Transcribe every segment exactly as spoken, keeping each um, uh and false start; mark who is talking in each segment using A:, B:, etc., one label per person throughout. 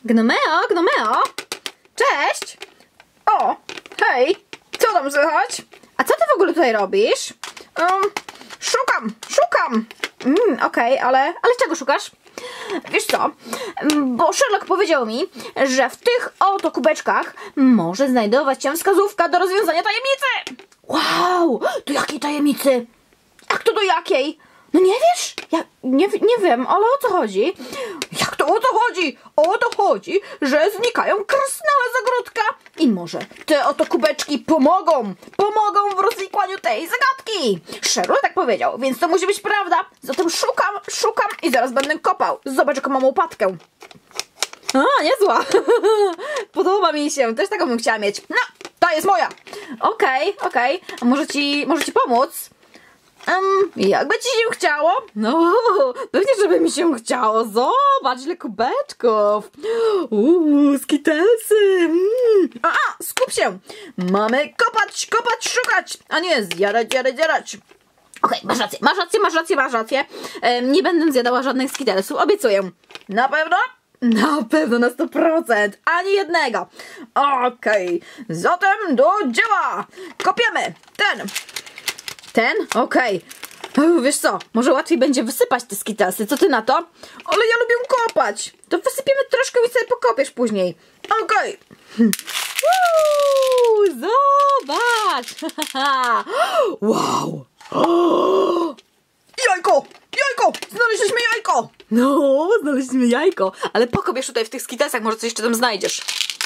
A: Gnomeo, Gnomeo! Cześć! O, hej! Co tam słychać? A co ty w ogóle tutaj robisz? Um, szukam, szukam! Mm, okej, okay, ale, ale czego szukasz? Wiesz co, bo Sherlock powiedział mi, że w tych oto kubeczkach może znajdować się wskazówka do rozwiązania tajemnicy! Wow! Do jakiej tajemnicy? Jak to do jakiej? No nie wiesz? Ja nie, nie wiem, ale o co chodzi? Jak to o co chodzi? O to chodzi, że znikają krasnale z ogródka i może te oto kubeczki pomogą, pomogą w rozwikłaniu tej zagadki. Sherlock tak powiedział, więc to musi być prawda. Zatem szukam, szukam i zaraz będę kopał. Zobacz, jaką mam łopatkę. A, niezła. Podoba mi się, też taką bym chciała mieć. No, ta jest moja. Okej, okay, okej. Okay. A może ci, może ci pomóc? Um, jakby ci się chciało? No, pewnie, żeby mi się chciało. Zobacz, ile kubeczków. Uuu, skitelsy. Mm. A, a, skup się. Mamy kopać, kopać, szukać, a nie zjadać, zjadać, zjadać. Okej, okay, masz rację, masz rację, masz rację, masz rację. Um, nie będę zjadała żadnych skitelsów, obiecuję. Na pewno? Na pewno, na sto procent. Ani jednego. Okej, okay. Zatem do dzieła. Kopiemy. Ten. Ten? Okej. Okay. Wiesz co, może łatwiej będzie wysypać te skitelsy. Co ty na to? Ale ja lubię kopać. To wysypiemy troszkę i sobie pokopiesz później. Okej. Okay. Zobacz. Wow. Jajko! Jajko! Znaleźliśmy jajko! No, znaleźliśmy jajko. Ale pokopiesz tutaj w tych skitelsach, może coś jeszcze tam znajdziesz.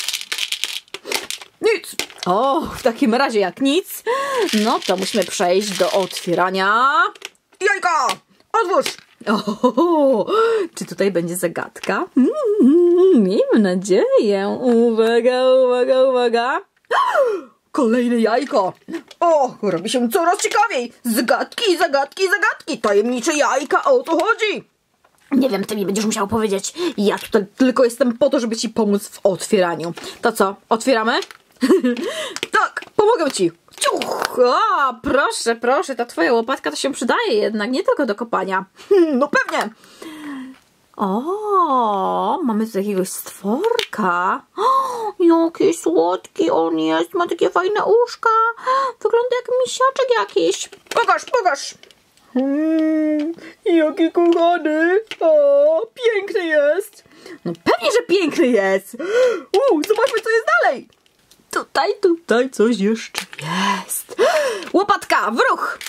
A: Nic. O, w takim razie jak nic, no to musimy przejść do otwierania jajka. Otwórz. O, czy tutaj będzie zagadka? Mm, miejmy nadzieję. Uwaga, uwaga, uwaga. Kolejne jajko. O, robi się coraz ciekawiej. Zagadki, zagadki, zagadki. Tajemnicze jajka, o to chodzi. Nie wiem, ty mi będziesz musiał powiedzieć. Ja tutaj tylko jestem po to, żeby ci pomóc w otwieraniu. To co, otwieramy? Tak, pomogę ci. Ciuch, o, proszę, proszę, ta twoja łopatka to się przydaje jednak, nie tylko do kopania. No pewnie. O, mamy tu jakiegoś stworka. O, jaki słodki on jest, ma takie fajne uszka. Wygląda jak misiaczek jakiś. Pokaż, pokaż. Hmm, jaki kochany. O, piękny jest. No pewnie, że piękny jest. U, zobaczmy, co jest dalej. Tutaj, tutaj coś jeszcze jest. Łopatka, w ruch.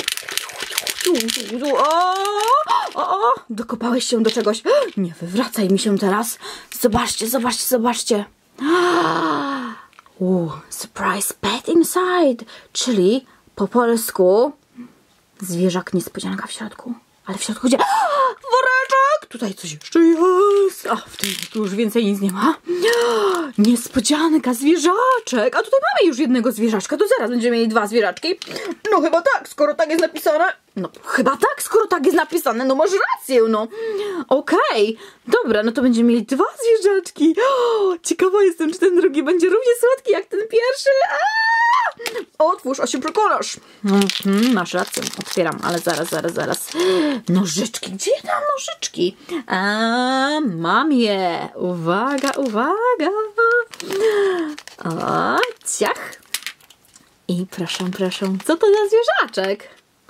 A: O, o, o, dokopałeś się do czegoś. Nie wywracaj mi się teraz. Zobaczcie, zobaczcie, zobaczcie. U, surprise pet inside. Czyli po polsku zwierzak niespodzianka w środku. Ale w środku gdzie? Woreczek! Tutaj coś jeszcze jest. A w tym tu już więcej nic nie ma. Niespodzianka, zwierzaczek. A tutaj mamy już jednego zwierzaczka. To zaraz będziemy mieli dwa zwierzaczki. No chyba tak, skoro tak jest napisane. No chyba tak, skoro tak jest napisane. No masz rację, no. Okej. Okay. Dobra, no to będziemy mieli dwa zwierzaczki. O, ciekawa jestem, czy ten drugi będzie równie słodki jak ten pierwszy. Aaaa! Otwórz, a się przekonasz. Mhm, masz rację, otwieram, ale zaraz, zaraz, zaraz. Nożyczki, gdzie ja mam nożyczki? A, mam je. Uwaga, uwaga. O, ciach. I proszę, proszę, co to za zwierzaczek?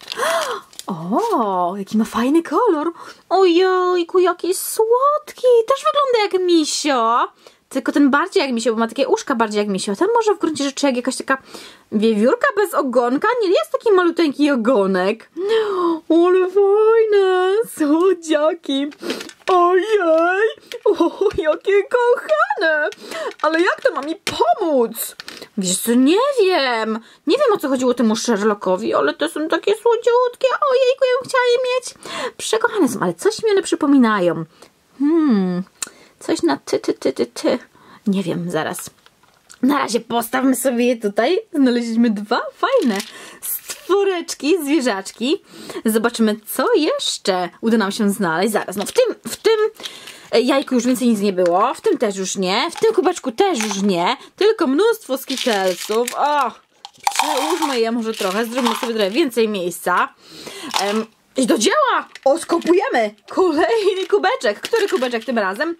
A: O, jaki ma fajny kolor. Ojejku, jaki słodki. Też wygląda jak misio. Tylko ten bardziej jak misio, bo ma takie uszka bardziej jak misio. Ten może w gruncie rzeczy jak jakaś taka wiewiórka bez ogonka. Nie jest taki maluteńki ogonek. Ale fajne. Słodziaki. Ojej. O, jakie kochane. Ale jak to ma mi pomóc? Wiesz co, nie wiem. Nie wiem, o co chodziło temu Sherlockowi, ale to są takie słodziutkie. Ojejku, ja bym chciała je mieć. Przekochane są, ale coś mi one przypominają. Hmm... Coś na ty, ty, ty, ty, ty. Nie wiem, zaraz. Na razie postawmy sobie je tutaj. Znaleźliśmy dwa fajne stworeczki, zwierzaczki. Zobaczymy, co jeszcze uda nam się znaleźć. Zaraz, no w tym, w tym jajku już więcej nic nie było. W tym też już nie. W tym kubeczku też już nie. Tylko mnóstwo skitelsów. O, przełóżmy je może trochę. Zróbmy sobie trochę więcej miejsca. Um, I do dzieła! Oskopujemy kolejny kubeczek. Który kubeczek tym razem?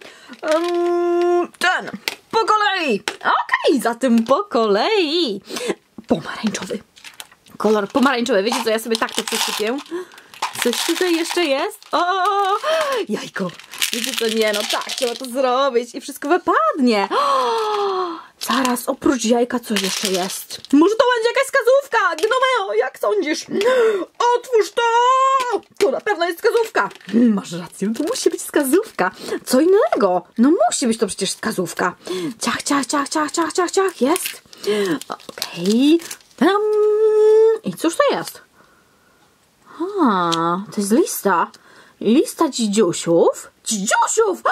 A: Um, ten. Po kolei. Okej, okay, zatem po kolei. Pomarańczowy. Kolor pomarańczowy. Wiecie co, ja sobie tak to przesypię. Coś tutaj jeszcze jest? O, jajko. Wiecie co, nie, no tak, trzeba to zrobić i wszystko wypadnie. O, zaraz, oprócz jajka coś jeszcze jest. Może to będzie jakaś wskazówka? Gnomeo, jak sądzisz? Otwórz to! To na pewno jest wskazówka. Masz rację, to musi być wskazówka. Co innego? No musi być to przecież wskazówka. Ciach, ciach, ciach, ciach, ciach, ciach, ciach, jest. Okej. Okay. I cóż to jest? A, to jest lista. Lista dzidziusiów. Dzidziusiów!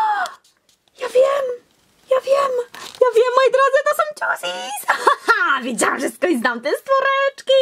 A: Ja wiem! Ja wiem! Ja wiem, moi drodzy, to są dziusis! Wiedziałam, że skądś znam te stworeczki!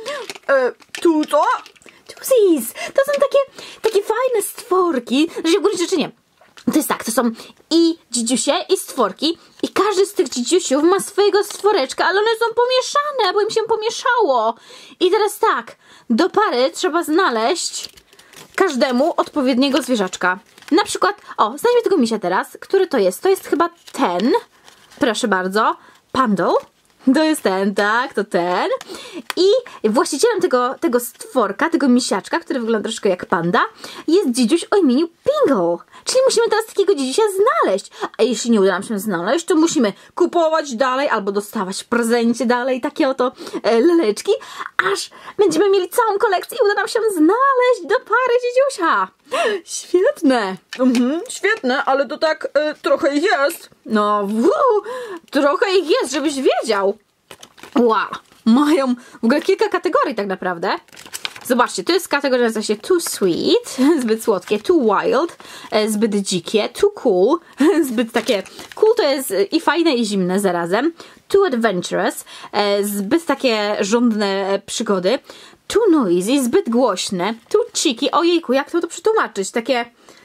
A: E, tu co? Dziusis! To są takie, takie fajne stworki. Znaczy, w gruncie rzeczy nie. To jest tak, to są i dzidziusie, i stworki. I każdy z tych dzidziusiów ma swojego stworeczka, ale one są pomieszane, bo im się pomieszało. I teraz tak, do pary trzeba znaleźć każdemu odpowiedniego zwierzaczka. Na przykład, o, znajdźmy tego misia teraz. Który to jest? To jest chyba ten. Proszę bardzo. Pandol. To jest ten, tak, to ten. I właścicielem tego, tego stworka, tego misiaczka, który wygląda troszkę jak panda, jest dzidziuś o imieniu Bingo. Czyli musimy teraz takiego dzidziusia znaleźć. A jeśli nie uda nam się znaleźć, to musimy kupować dalej albo dostawać w prezencie dalej takie oto e, leleczki, aż będziemy mieli całą kolekcję i uda nam się znaleźć do pary dzidziusia. Świetne. Mhm, świetne, ale to tak e, trochę ich jest. No, wuu, trochę ich jest, żebyś wiedział. Wow. Mają w ogóle kilka kategorii tak naprawdę. Zobaczcie, to jest kategoria, nazywa się too sweet, zbyt słodkie, too wild, zbyt dzikie, too cool, zbyt takie, cool to jest i fajne i zimne zarazem, too adventurous, zbyt takie żądne przygody, too noisy, zbyt głośne, too cheeky, ojejku, jak to to przetłumaczyć, takie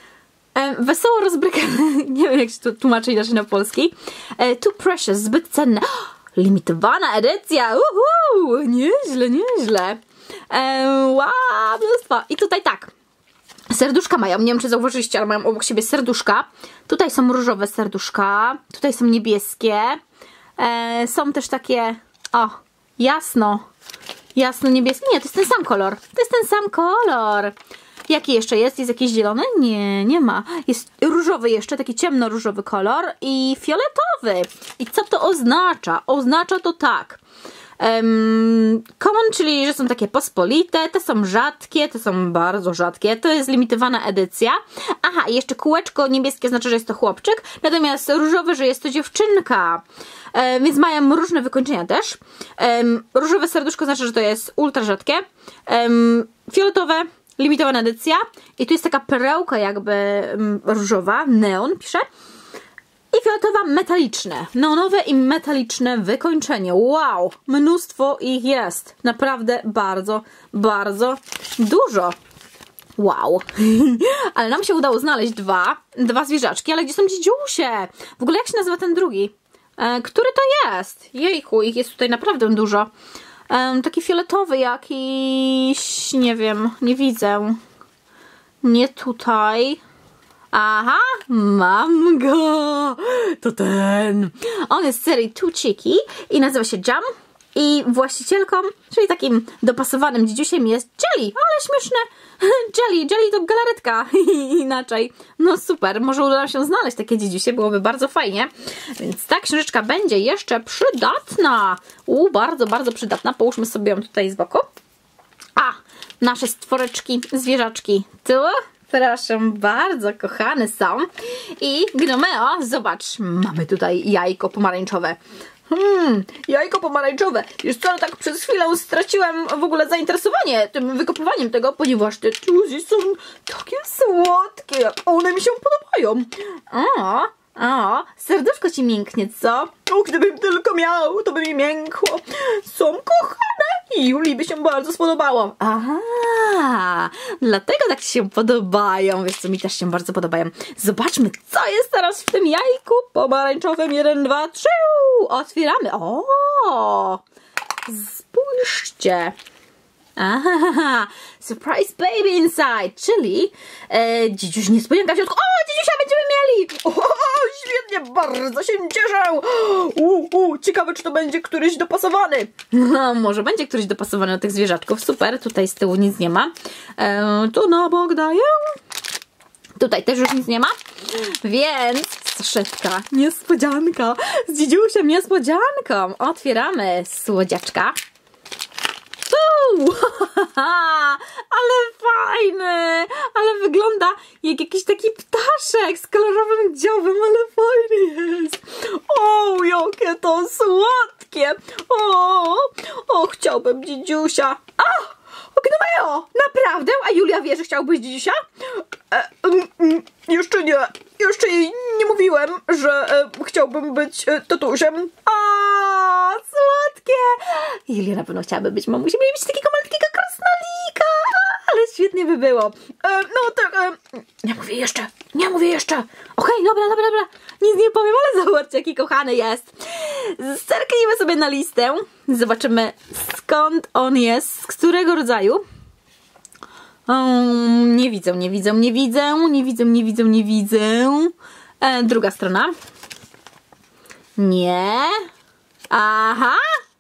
A: e, wesoło rozbrykane, nie wiem jak się to tłumaczy inaczej na polski, e, too precious, zbyt cenne, limitowana edycja, uhu, nieźle, nieźle. Eee, wow, mnóstwo. I tutaj tak, serduszka mają, nie wiem czy zauważyliście, ale mają obok siebie serduszka. Tutaj są różowe serduszka, tutaj są niebieskie, eee, są też takie, o, jasno, jasno niebieskie, nie, to jest ten sam kolor, to jest ten sam kolor. Jaki jeszcze jest? Jest jakiś zielony? Nie, nie ma. Jest różowy jeszcze, taki ciemno-różowy kolor i fioletowy. I co to oznacza? Oznacza to tak. Um, common, czyli że są takie pospolite, te są rzadkie, te są bardzo rzadkie, to jest limitowana edycja. Aha, i jeszcze kółeczko niebieskie znaczy, że jest to chłopczyk, natomiast różowy, że jest to dziewczynka. Um, więc mają różne wykończenia też. Um, różowe serduszko znaczy, że to jest ultra rzadkie. Um, fioletowe, limitowana edycja. I tu jest taka perełka jakby um, różowa, neon pisze. I fioletowa metaliczne. Neonowe i metaliczne wykończenie. Wow! Mnóstwo ich jest. Naprawdę bardzo, bardzo dużo. Wow. Ale nam się udało znaleźć dwa. Dwa zwierzaczki. Ale gdzie są dzidziusie? W ogóle jak się nazywa ten drugi? E, który to jest? Jejku, ich jest tutaj naprawdę dużo. E, taki fioletowy jakiś... Nie wiem, nie widzę. Nie tutaj... Aha, mam go! To ten. On jest z serii Too Cheeky i nazywa się Jam. I właścicielką, czyli takim dopasowanym dzidziusiem jest Jelly. Ale śmieszne. Jelly, Jelly to galaretka. Inaczej. No super, może uda nam się znaleźć takie dzidziusie, byłoby bardzo fajnie. Więc ta książeczka będzie jeszcze przydatna. U, bardzo, bardzo przydatna. Połóżmy sobie ją tutaj z boku. A, nasze stworeczki, zwierzaczki. Tyły? Proszę bardzo, kochane są. I Gnomeo, zobacz, mamy tutaj jajko pomarańczowe. Hmm, jajko pomarańczowe. Wiesz co, tak przez chwilę straciłem w ogóle zainteresowanie tym wykopywaniem tego, ponieważ te tuzy są takie słodkie. One mi się podobają. O, o, serduszko ci mięknie, co? O, gdybym tylko miał, to by mi miękło. Są kochane. Julii by się bardzo spodobało. Aha, dlatego tak ci się podobają. Wiesz co, mi też się bardzo podobają. Zobaczmy, co jest teraz w tym jajku pomarańczowym. Jeden, dwa, trzy. Otwieramy. O, spójrzcie. Aha, surprise baby inside, czyli e, dzidziuś niespodzianka w środku. O, dzidziusia będziemy mieli! O, świetnie, bardzo się cieszę. U, u, ciekawe, czy to będzie któryś dopasowany. No, może będzie któryś dopasowany do tych zwierzaczków. Super, tutaj z tyłu nic nie ma. E, tu na bok daję. Tutaj też już nic nie ma, więc saszetka, niespodzianka, z dzidziusiem niespodzianką. Otwieramy słodziaczka. Uuu, ale fajny, ale wygląda jak jakiś taki ptaszek z kolorowym dziobem, ale fajny jest. O, jakie to słodkie. O, o, chciałbym dzidziusia. A! Gnomeo! Naprawdę? A Julia wie, że chciałbyś dzidzisia? E, mm, mm, jeszcze nie. Jeszcze jej nie mówiłem, że e, chciałbym być e, tatusiem. A, słodkie! Julia na pewno chciałaby być mamusią. Mieli być takiego malutkiego krasnolika. Ale świetnie by było. E, no tak, e, nie mówię jeszcze. Nie mówię jeszcze. Okej, okay, dobra, dobra, dobra. Nic nie powiem, ale zobaczcie, jaki kochany jest. Zerknijmy sobie na listę. Zobaczymy, skąd on jest, z którego rodzaju. Um, nie widzę, nie widzę, nie widzę, nie widzę, nie widzę, nie widzę. E, druga strona. Nie. Aha.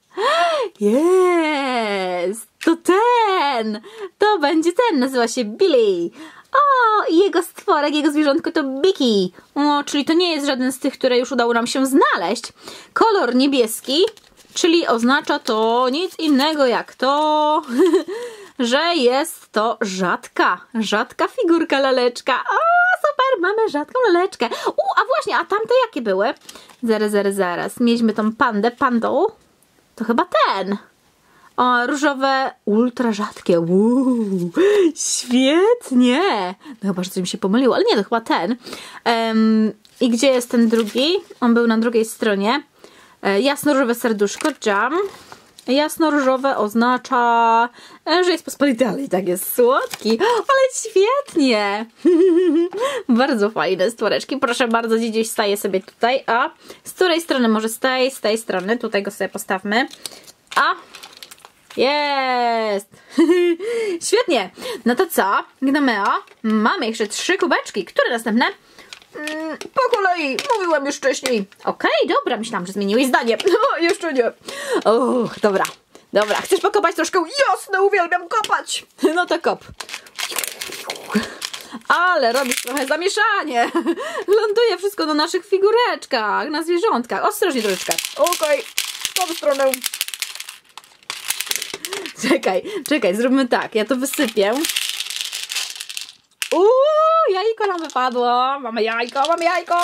A: Jest. To ten. To będzie ten. Nazywa się Billy. O, i jego stworek, jego zwierzątko to Biki. O, czyli to nie jest żaden z tych, które już udało nam się znaleźć. Kolor niebieski, czyli oznacza to nic innego jak to, że jest to rzadka, rzadka figurka laleczka. O, super, mamy rzadką laleczkę. U, a właśnie, a tamte jakie były? Zaraz, zaraz, zaraz. Mieliśmy tą pandę, pandą. To chyba ten. O, różowe, ultra rzadkie. Uuu, świetnie. No chyba, że coś mi się pomyliło, ale nie, to chyba ten. Um, I gdzie jest ten drugi? On był na drugiej stronie. E, jasno-różowe serduszko, jam. Jasno-różowe oznacza, że jest pospolity, ale i tak jest słodki. Ale świetnie. Bardzo fajne stworeczki. Proszę bardzo, dziś staje sobie tutaj. A z której strony? Może z tej, z tej strony. Tutaj go sobie postawmy. A jest! Świetnie! No to co? Gnomeo, mamy jeszcze trzy kubeczki. Które następne? Mm, po kolei, mówiłam już wcześniej. Okej, okay, dobra, myślałam, że zmieniłeś zdanie. No, jeszcze nie. Uch, dobra, dobra. Chcesz pokopać troszkę? Jasne, uwielbiam kopać. No to kop. Ale robisz trochę zamieszanie. Ląduje wszystko na naszych figureczkach, na zwierzątkach. Ostrożnie troszeczkę. Okej, okay. W tą stronę. Czekaj, czekaj, zróbmy tak. Ja to wysypię. Uuu, jajko nam wypadło. Mamy jajko, mamy jajko.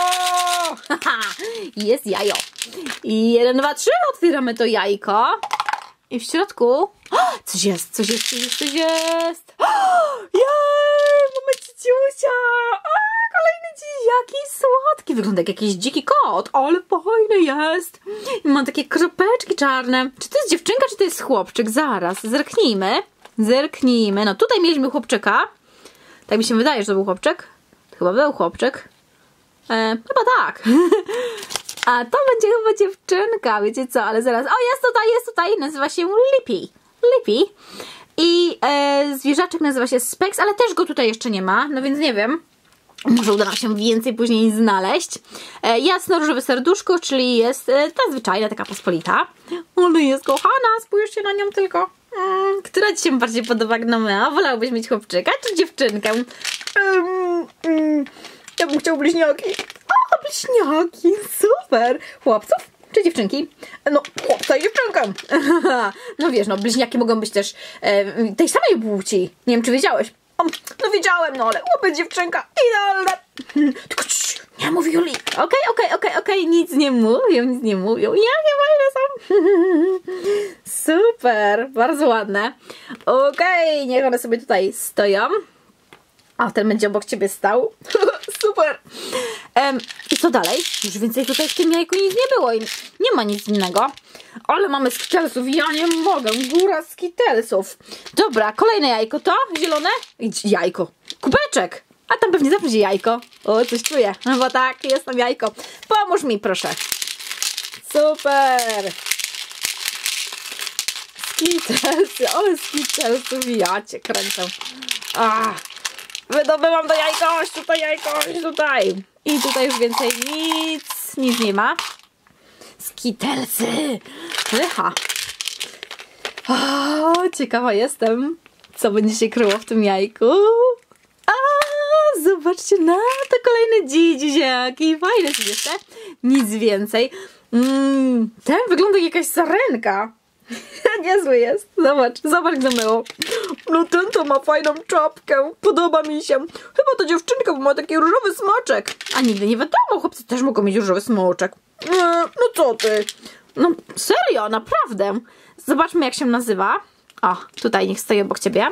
A: Jest jajo. I jeden, dwa, trzy. Otwieramy to jajko. I w środku coś jest, coś jest, coś jest, coś jest. Jej, mamy dzidziusia. Kolejny dziś, jaki słodki. Wygląda jak jakiś dziki kot, ale fajny jest. I ma takie kropeczki czarne. Czy to jest dziewczynka, czy to jest chłopczyk? Zaraz, zerknijmy. Zerknijmy. No tutaj mieliśmy chłopczyka. Tak mi się wydaje, że to był chłopczyk. Chyba był chłopczyk. E, chyba tak. A to będzie chyba dziewczynka, wiecie co? Ale zaraz. O, jest tutaj, jest tutaj. Nazywa się Lippy. Lippy. I e, zwierzaczek nazywa się Specs, ale też go tutaj jeszcze nie ma. No więc nie wiem. Może uda nam się więcej później znaleźć. E, jasno-różowe serduszko, czyli jest e, ta zwyczajna, taka pospolita. Ale jest kochana, spójrzcie na nią tylko. Mm, która ci się bardziej podoba, Gnomeo? Wolałbyś mieć chłopczyka czy dziewczynkę? Um, um, ja bym chciał bliźniaki. O, bliźniaki, super. Chłopców czy dziewczynki? No, chłopca i dziewczynkę. No wiesz, no bliźniaki mogą być też e, tej samej płci. Nie wiem, czy wiedziałeś. No wiedziałem, no ale chłopiec, dziewczynka, idealne. Tylko cii, nie mów Julii. Okej, okej, okej, okej, nic nie mówią, nic nie mówią. Jakie fajne są. Super, bardzo ładne. Okej, okay, niech one sobie tutaj stoją. A ten będzie obok ciebie stał. Super. Um, I co dalej? Już więcej tutaj w tym jajku nic nie było. I nie ma nic innego. Ale mamy skitelsów. Ja nie mogę. Góra skitelsów. Dobra, kolejne jajko. To zielone? Jajko. Kubeczek. A tam pewnie zawsze będzie jajko. O, coś czuję. No bo tak, jest tam jajko. Pomóż mi, proszę. Super. skitelsy, ale skitelsów, ja cię kręcę. Ah, wydobyłam to jajkoś, tutaj jajkoś, tutaj. I tutaj już więcej nic, nic nie ma. Skitelsy, pycha. O, ciekawa jestem, co będzie się kryło w tym jajku. A, zobaczcie na to, kolejne dzidziziaki. Fajne są jeszcze. Nic więcej. Mm, ten wygląda jak jakaś sarenka. Niezły jest. Zobacz, zobacz jak zamyło. No ten to ma fajną czapkę. Podoba mi się. Chyba to dziewczynka, bo ma taki różowy smoczek. A nigdy nie wiadomo, chłopcy też mogą mieć różowy smoczek. Nie, no co ty? No serio, naprawdę. Zobaczmy jak się nazywa. O, tutaj niech stoi obok ciebie.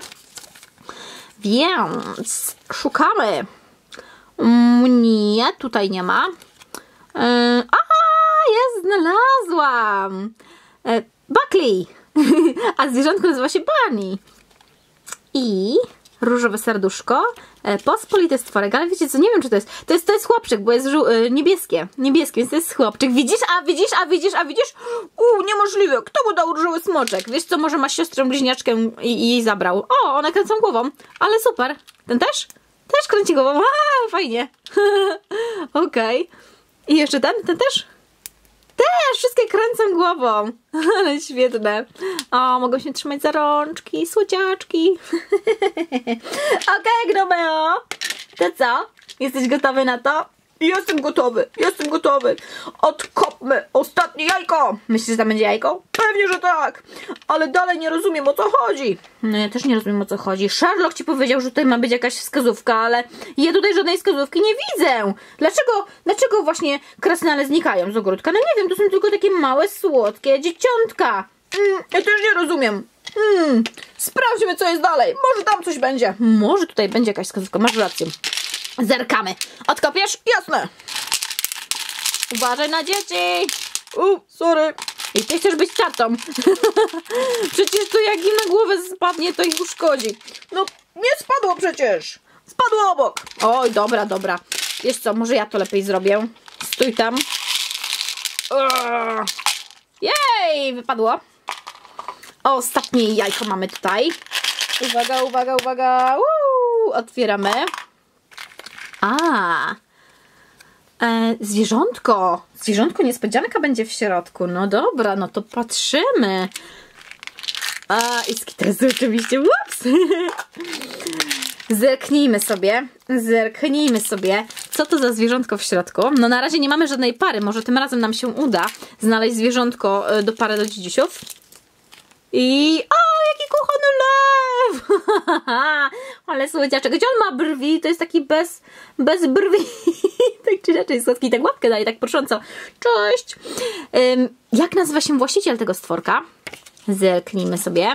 A: Więc szukamy. Mm, nie, tutaj nie ma. Yy, aha, jest, znalazłam. Yy, Buckley. A zwierzątko nazywa się Bunny. I różowe serduszko. Yy, pospolity stworek, ale wiecie co, nie wiem czy to jest. To jest, to jest chłopczyk, bo jest yy, niebieskie. Niebieskie, więc to jest chłopczyk. Widzisz, a widzisz, a widzisz, a widzisz? Uuu, niemożliwe. Kto mu dał różowy smoczek? Wiesz co, może ma siostrę bliźniaczkę i, i jej zabrał. O, one kręcą głową. Ale super. Ten też? Też kręci głową. A, fajnie. Okej. Okay. I jeszcze ten? Ten też? Też! Wszystkie kręcą głową. Ale świetne. O, mogą się trzymać za rączki, słodziaczki. Okej, okay, Gromeo. To co? Jesteś gotowy na to? Jestem gotowy, jestem gotowy. Odkopmy ostatnie jajko. Myślisz, że tam będzie jajko? Pewnie, że tak. Ale dalej nie rozumiem, o co chodzi. No ja też nie rozumiem, o co chodzi. Sherlock ci powiedział, że tutaj ma być jakaś wskazówka, ale ja tutaj żadnej wskazówki nie widzę. Dlaczego, dlaczego właśnie krasnale znikają z ogródka? No nie wiem, to są tylko takie małe, słodkie dzieciątka. Mm, ja też nie rozumiem. Mm, sprawdźmy, co jest dalej. Może tam coś będzie. Może tutaj będzie jakaś wskazówka, masz rację. Zerkamy. Odkopiesz? Jasne. Uważaj na dzieci. U, sorry. I ty chcesz być tatą. Przecież to jak im na głowę spadnie, to ich uszkodzi. No, nie spadło przecież. Spadło obok. Oj, dobra, dobra. Wiesz co, może ja to lepiej zrobię. Stój tam. Uuu. Jej, wypadło. O, ostatnie jajko mamy tutaj. Uwaga, uwaga, uwaga. Uuu, otwieramy. A, e, zwierzątko. Zwierzątko, niespodzianka będzie w środku. No dobra, no to patrzymy. A, i skitelsy oczywiście. Ups. Zerknijmy sobie. Zerknijmy sobie, co to za zwierzątko w środku. No na razie nie mamy żadnej pary. Może tym razem nam się uda znaleźć zwierzątko do pary do dzidziusiów. I... O, jaki kochany lew! Ale słodziaczek. Gdzie on ma brwi? To jest taki bez, bez brwi. Tak czy inaczej słodki. I tak łapkę daje, tak prosząco. Cześć! Um, jak nazywa się właściciel tego stworka? Zerknijmy sobie.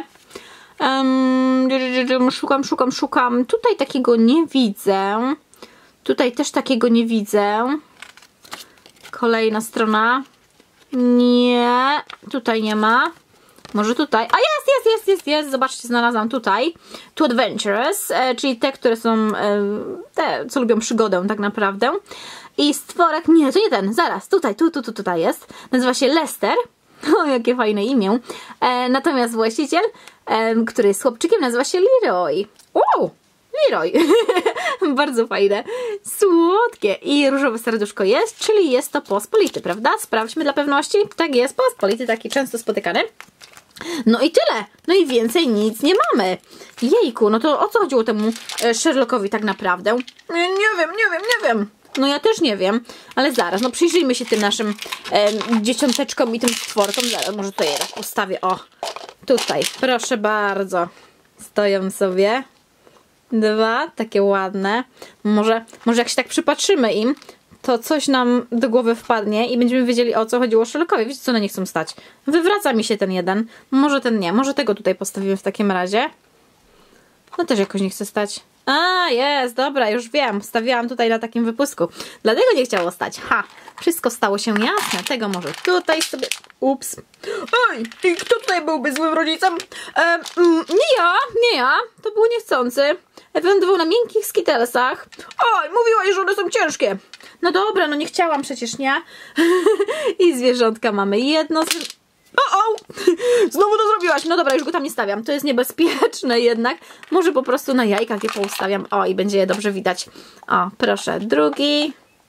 A: Um, szukam, szukam, szukam. Tutaj takiego nie widzę. Tutaj też takiego nie widzę. Kolejna strona. Nie. Tutaj nie ma. Może tutaj. A jest, jest, jest, jest, jest. Zobaczcie, znalazłam tutaj. Two Adventures, e, czyli te, które są e, te, co lubią przygodę tak naprawdę. I stworek, nie, to nie ten, zaraz, tutaj, tu, tu, tu, tutaj jest. Nazywa się Lester. O, jakie fajne imię. E, natomiast właściciel, e, który jest chłopczykiem, nazywa się Leroy. Wow! Leroy. Bardzo fajne. Słodkie. I różowe serduszko jest, czyli jest to pospolity, prawda? Sprawdźmy dla pewności. Tak jest, pospolity, taki często spotykany. No i tyle. No i więcej nic nie mamy. Jejku, no to o co chodziło temu e, Sherlockowi tak naprawdę? Nie, nie wiem, nie wiem, nie wiem. No ja też nie wiem, ale zaraz, no przyjrzyjmy się tym naszym e, dzieciąteczkom i tym stworkom. Zaraz, może tutaj je tak ustawię. O, tutaj, proszę bardzo. Stoją sobie. Dwa, takie ładne. Może, może jak się tak przypatrzymy im, to coś nam do głowy wpadnie i będziemy wiedzieli, o co chodziło Sherlockowi. Wiecie co, one nie chcą stać. Wywraca mi się ten jeden. Może ten nie. Może tego tutaj postawimy w takim razie. No też jakoś nie chce stać. A, jest, dobra, już wiem. Stawiałam tutaj na takim wypusku. Dlatego nie chciało stać. Ha, wszystko stało się jasne. Tego może tutaj sobie... Ups. Ej, i kto tutaj byłby złym rodzicem? E, mm, nie ja, nie ja. To był niechcący. Wylądował na miękkich skitelsach. Oj, mówiłaś, że one są ciężkie. No dobra, no nie chciałam przecież, nie? I zwierzątka mamy jedno. O, o! Znowu to zrobiłaś. No dobra, już go tam nie stawiam. To jest niebezpieczne jednak. Może po prostu na jajkach je poustawiam. O, i będzie je dobrze widać. O, proszę. Drugi.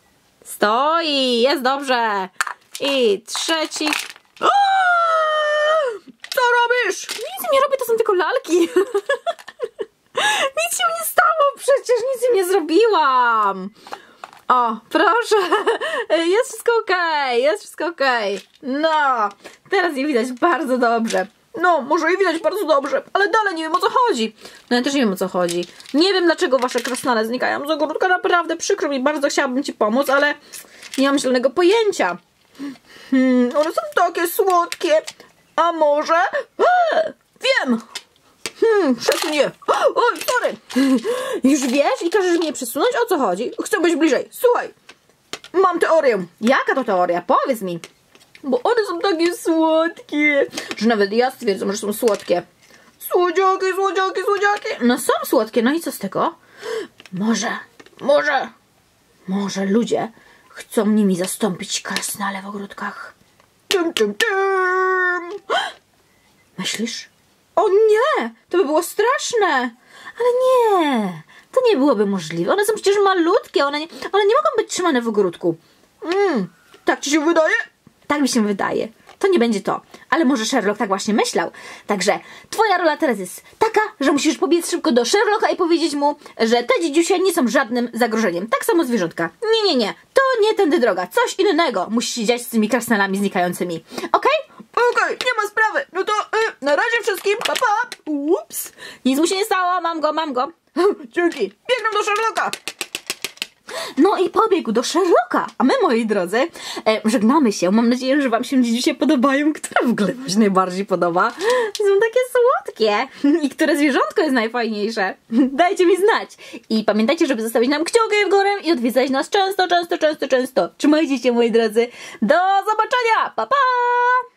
A: Stoi. Jest dobrze. I trzeci. O! Co robisz? Nic nie robię, to są tylko lalki. Nic się nie stało przecież. Nic im nie zrobiłam. O, proszę, jest wszystko okej, jest wszystko okej. No, teraz je widać bardzo dobrze. No, może je widać bardzo dobrze, ale dalej nie wiem, o co chodzi. No ja też nie wiem, o co chodzi. Nie wiem, dlaczego wasze krasnale znikają z ogródka, naprawdę przykro mi, bardzo chciałabym ci pomóc, ale nie mam zielonego pojęcia. Hmm, one są takie słodkie. A może... Eee, wiem! Hmm, przesuń je. Oj, sorry. Już wiesz i każesz mnie przesunąć? O co chodzi? Chcę być bliżej. Słuchaj, mam teorię. Jaka to teoria? Powiedz mi. Bo one są takie słodkie, że nawet ja stwierdzam, że są słodkie. Słodziaki, słodziaki, słodziaki. No są słodkie, no i co z tego? Może, może, może ludzie chcą nimi zastąpić krasnale w ogródkach. Tum, tum, tum. Myślisz? O nie! To by było straszne! Ale nie! To nie byłoby możliwe. One są przecież malutkie. One nie, one nie mogą być trzymane w ogródku. Mm, tak ci się wydaje? Tak mi się wydaje. To nie będzie to. Ale może Sherlock tak właśnie myślał. Także twoja rola teraz jest taka, że musisz pobiec szybko do Sherlocka i powiedzieć mu, że te dziedziusie nie są żadnym zagrożeniem. Tak samo zwierzątka. Nie, nie, nie. To nie tędy droga. Coś innego musi się dziać z tymi krasnalami znikającymi. Okej? Okay? Okej, okay, nie ma sprawy. No to y, na razie wszystkim. Pa, pa. Ups. Nic mu się nie stało. Mam go, mam go. Dzięki. Biegnę do Sherlocka. No i pobiegł do Sherlocka. A my, moi drodzy, e, żegnamy się. Mam nadzieję, że wam się dzisiaj podobają. Które w ogóle wam się najbardziej podoba? Są takie słodkie. I które zwierzątko jest najfajniejsze? Dajcie mi znać. I pamiętajcie, żeby zostawić nam kciuki w górę i odwiedzać nas często, często, często, często. Trzymajcie się, moi drodzy. Do zobaczenia. Pa, pa!